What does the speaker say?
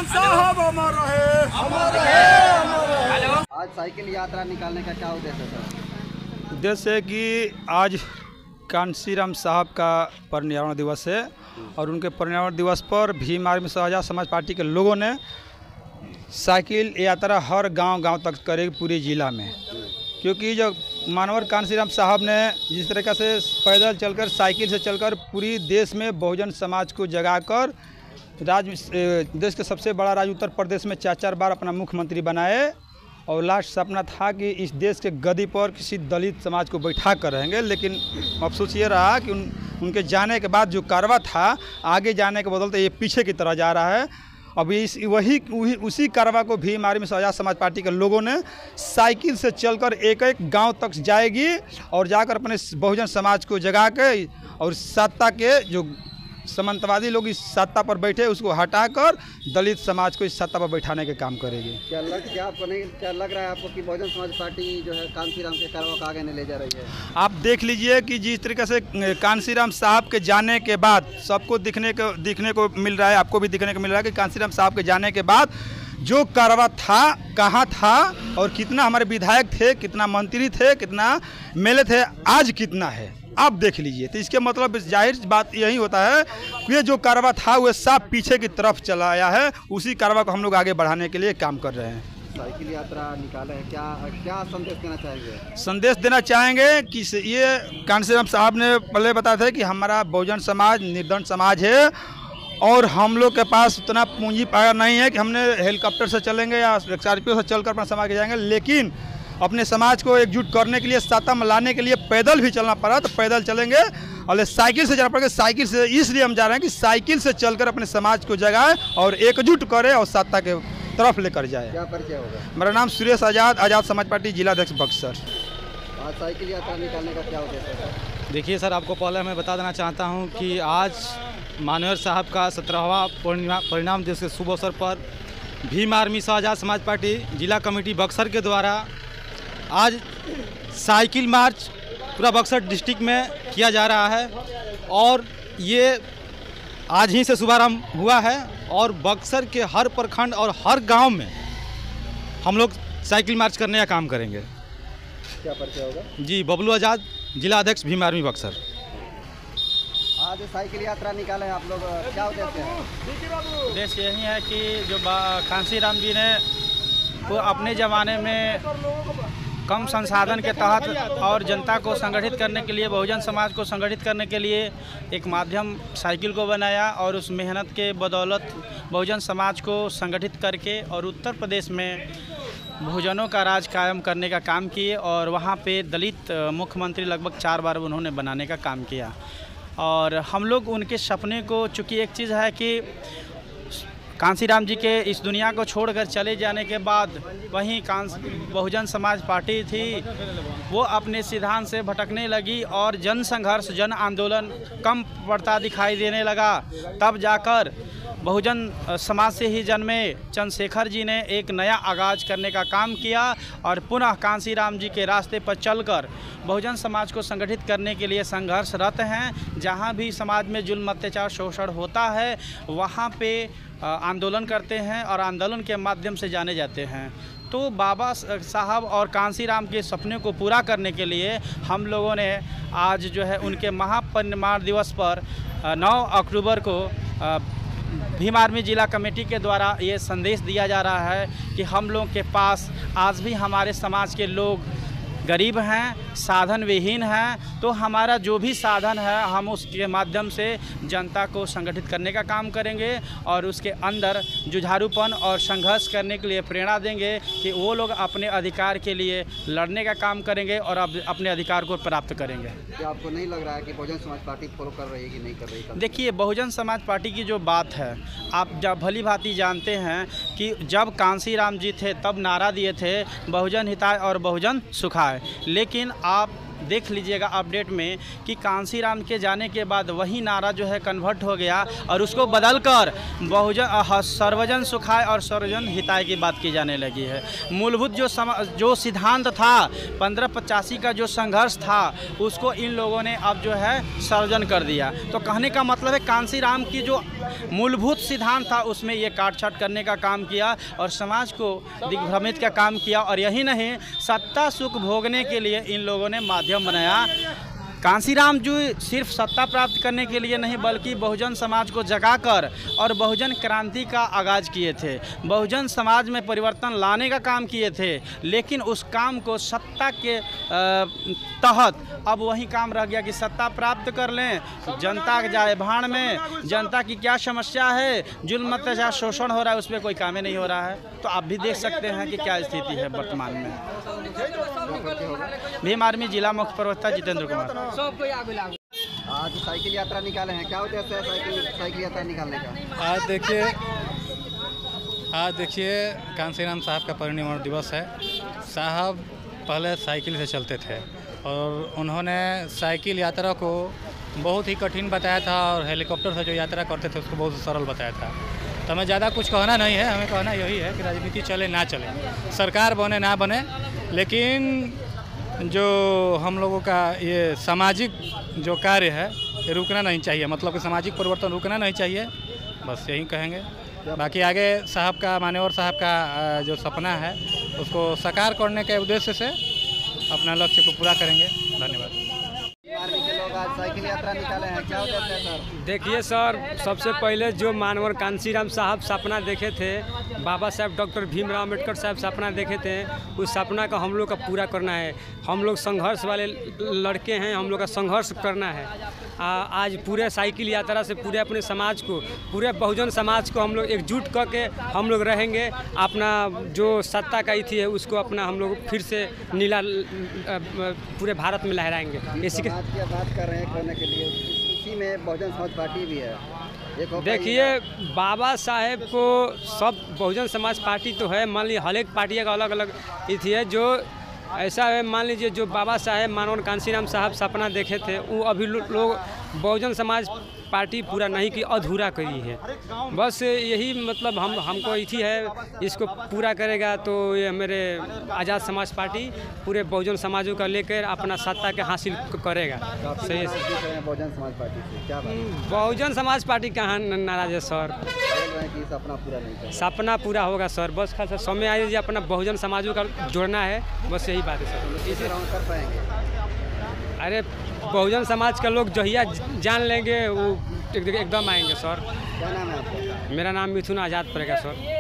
साहब अमर रहे, अमर रहे, अमर रहे। आज साइकिल यात्रा निकालने का क्या उद्देश्य है सर? उद्देश्य है कि आज कांशीराम साहब का परिनिर्वाण दिवस है और उनके परिनिर्वाण दिवस पर भीम आर्मी आजाद समाज पार्टी के लोगों ने साइकिल यात्रा हर गांव तक करेगी पूरे ज़िला में, क्योंकि जो मानवर कांशीराम साहब ने जिस तरीक़े से पैदल चलकर साइकिल से चलकर पूरी देश में बहुजन समाज को जगाकर देश के सबसे बड़ा राज्य उत्तर प्रदेश में 4 बार अपना मुख्यमंत्री बनाए और लास्ट सपना था कि इस देश के गद्दी पर किसी दलित समाज को बैठा कर रहेंगे। लेकिन अफसोस ये रहा कि उनके जाने के बाद जो कारवा था आगे जाने के बदलते ये पीछे की तरह जा रहा है। अभी उसी कारवा को भीम आर्मी आजाद समाज पार्टी के लोगों ने साइकिल से चलकर एक गांव तक जाएगी और जाकर अपने बहुजन समाज को जगा के और सत्ता के जो सामंतवादी लोग इस सत्ता पर बैठे उसको हटाकर दलित समाज को इस सत्ता पर बैठाने के काम करेगी। क्या लग रहा है आपको कि बहुजन समाज पार्टी जो है कांशीराम के कारवा को आगे नहीं ले जा रही है? आप देख लीजिए कि जिस तरीके से कांशीराम साहब के जाने के बाद सबको दिखने को मिल रहा है, आपको भी दिखने को मिल रहा है कि कांशीराम साहब के जाने के बाद जो कारवा था, कहाँ था और कितना हमारे विधायक थे, कितना मंत्री थे, कितना एमएलए थे, आज कितना है आप देख लीजिए। तो इसके मतलब जाहिर बात यही होता है कि ये जो कारवा था वो साफ पीछे की तरफ चला आया है। उसी कारवा को हम लोग आगे बढ़ाने के लिए काम कर रहे हैं। साइकिल यात्रा निकाले हैं, क्या संदेश देना चाहेंगे? संदेश देना चाहेंगे कि ये कांशीराम साहब ने पहले बताया था कि हमारा बहुजन समाज निर्धन समाज है और हम लोग के पास उतना पूंजी पाया नहीं है कि हमने हेलीकॉप्टर से चलेंगे या स्कॉर्पियो से चलकर अपना समाज के जाएंगे, लेकिन अपने समाज को एकजुट करने के लिए सत्ता में लाने के लिए पैदल भी चलना पड़ा तो पैदल चलेंगे और साइकिल से जाना पड़ेगा। साइकिल से इसलिए हम जा रहे हैं कि साइकिल से चलकर अपने समाज को जगाए और एकजुट करे और सत्ता के तरफ लेकर जाए। क्या परिचय होगा? मेरा नाम सुरेश आजाद समाज पार्टी जिला अध्यक्ष बक्सर। आज साइकिल यात्रा निकालने का क्या उद्देश्य है? देखिए सर, आपको पहले मैं बता देना चाहता हूं कि आज मानवर साहब का 17वां परिणाम दिवस के शुभ अवसर पर भीम आर्मी आजाद समाज पार्टी जिला कमेटी बक्सर के द्वारा आज साइकिल मार्च पूरा बक्सर डिस्ट्रिक्ट में किया जा रहा है और ये आज ही से शुभारंभ हुआ है और बक्सर के हर प्रखंड और हर गांव में हम लोग साइकिल मार्च करने का काम करेंगे। क्या परिचय होगा? जी, बबलू आजाद, जिला अध्यक्ष भीम आर्मी बक्सर। आज साइकिल यात्रा निकाले हैं आप लोग, क्या उद्देश्य है? उद्देश्य यही है कि जो कांशीराम जी ने वो अपने ज़माने में कम संसाधन के तहत और जनता को संगठित करने के लिए, बहुजन समाज को संगठित करने के लिए एक माध्यम साइकिल को बनाया और उस मेहनत के बदौलत बहुजन समाज को संगठित करके और उत्तर प्रदेश में बहुजनों का राज कायम करने का काम किए और वहाँ पे दलित मुख्यमंत्री लगभग 4 बार उन्होंने बनाने का काम किया। और हम लोग उनके सपने को, चूँकि एक चीज़ है कि कांशीराम जी के इस दुनिया को छोड़कर चले जाने के बाद वहीं बहुजन समाज पार्टी थी वो अपने सिद्धांत से भटकने लगी और जन संघर्ष, जन आंदोलन कम पड़ता दिखाई देने लगा। तब जाकर बहुजन समाज से ही जन्मे चंद्रशेखर जी ने एक नया आगाज़ करने का काम किया और पुनः कांशीराम जी के रास्ते पर चलकर बहुजन समाज को संगठित करने के लिए संघर्षरत हैं। जहां भी समाज में जुल्म, अत्याचार, शोषण होता है वहां पे आंदोलन करते हैं और आंदोलन के माध्यम से जाने जाते हैं। तो बाबा साहब और कांशीराम के सपने को पूरा करने के लिए हम लोगों ने आज जो है उनके महापरिनिर्वाण दिवस पर 9 अक्टूबर को भीम आर्मी जिला कमेटी के द्वारा ये संदेश दिया जा रहा है कि हम लोग के पास आज भी हमारे समाज के लोग गरीब हैं, साधन विहीन हैं, तो हमारा जो भी साधन है हम उसके माध्यम से जनता को संगठित करने का काम करेंगे और उसके अंदर जुझारूपन और संघर्ष करने के लिए प्रेरणा देंगे कि वो लोग अपने अधिकार के लिए लड़ने का काम करेंगे और अपने अधिकार को प्राप्त करेंगे। क्या आपको नहीं लग रहा है कि बहुजन समाज पार्टी फॉलो कर रही है कि नहीं कर रही? देखिए, बहुजन समाज पार्टी की जो बात है आप जब भली भांति जानते हैं कि जब कांशीराम जी थे तब नारा दिए थे बहुजन हिताय और बहुजन सुखाय, लेकिन आप देख लीजिएगा अपडेट में कि कांसीराम के जाने के बाद वही नारा जो है कन्वर्ट हो गया और उसको बदलकर बहुजन सर्वजन सुखाय और सर्वजन हिताय की बात की जाने लगी है। मूलभूत जो सिद्धांत था 1585 का जो संघर्ष था उसको इन लोगों ने अब जो है सर्वजन कर दिया। तो कहने का मतलब है कांसीराम की जो मूलभूत सिद्धांत था उसमें ये काट-छाट करने का काम किया और समाज को दिग्भ्रमित का काम किया। और यही नहीं, सत्ता सुख भोगने के लिए इन लोगों ने माध्यम बनाया। कांसीराम जी सिर्फ सत्ता प्राप्त करने के लिए नहीं बल्कि बहुजन समाज को जगाकर और बहुजन क्रांति का आगाज किए थे, बहुजन समाज में परिवर्तन लाने का काम किए थे। लेकिन उस काम को सत्ता के तहत अब वही काम रह गया कि सत्ता प्राप्त कर लें, जनता जाए भाड़ में, जनता की क्या समस्या है, जुल्म अत्याचार शोषण हो रहा है, उस पर कोई काम ही नहीं हो रहा है। तो आप भी देख सकते हैं कि क्या स्थिति है वर्तमान में। भीम आर्मी जिला मुख्य प्रवक्ता जितेंद्र कुमार। आज साइकिल यात्रा निकाले हैं, क्या उद्देश्य है साइकिल यात्रा निकालने का? आज देखिए कांसीराम साहब का परिनिर्वाण दिवस है। साहब पहले साइकिल से चलते थे और उन्होंने साइकिल यात्रा को बहुत ही कठिन बताया था और हेलीकॉप्टर से जो यात्रा करते थे उसको बहुत सरल बताया था। तो हमें ज़्यादा कुछ कहना नहीं है, हमें कहना यही है कि राजनीति चले ना चले, सरकार बने ना बने, लेकिन जो हम लोगों का ये सामाजिक जो कार्य है ये रुकना नहीं चाहिए, मतलब कि सामाजिक परिवर्तन रुकना नहीं चाहिए, बस यही कहेंगे। बाकी आगे साहब का, मान्यवर साहब का जो सपना है उसको साकार करने के उद्देश्य से अपना लक्ष्य को पूरा करेंगे। धन्यवाद। आर्मी के लोग आज साइकिल यात्रा निकाले हैं, क्या उद्देश्य है सर? देखिए सर, सबसे पहले जो मानवर कांसीराम साहब सपना देखे थे, बाबा साहब डॉक्टर भीमराव अम्बेडकर साहब सपना देखे थे, उस सपना का हम लोग का पूरा करना है। हम लोग संघर्ष वाले लड़के हैं, हम लोग का संघर्ष करना है। आज पूरे साइकिल यात्रा से पूरे अपने समाज को, पूरे बहुजन समाज को हम लोग एकजुट करके हम लोग रहेंगे। अपना जो सत्ता का इति है उसको अपना हम लोग फिर से नीला पूरे भारत में लहराएंगे। इसी के बात कर रहे हैं करने के लिए, इसी में बहुजन समाज पार्टी भी है। देखिए बाबा साहेब को सब बहुजन समाज पार्टी तो है, मान लीजिए हर एक पार्टियों का अलग अलग इति है। जो ऐसा है, मान लीजिए जो बाबा साहेब मानवर कांसीराम साहब सपना देखे थे वो अभी लोग बहुजन समाज पार्टी पूरा नहीं की, अधूरा करी है। बस यही मतलब हमको इसी है, इसको पूरा करेगा तो ये मेरे आज़ाद समाज पार्टी पूरे बहुजन समाजों का लेकर अपना सत्ता के हासिल करेगा। सही है। बहुजन समाज पार्टी से क्या बात? बहुजन समाज पार्टी कहाँ नाराज है सर? कि सपना पूरा नहीं कर, सपना पूरा होगा सर, बस खास समय आए जी अपना बहुजन समाजों का जोड़ना है, बस यही बात है सर। इसे कर पाएंगे? अरे बहुजन समाज का लोग जहिया जान लेंगे वो एकदम आएंगे सर। क्या नाम है आपका? मेरा नाम मिथुन आज़ाद पड़ेगा सर।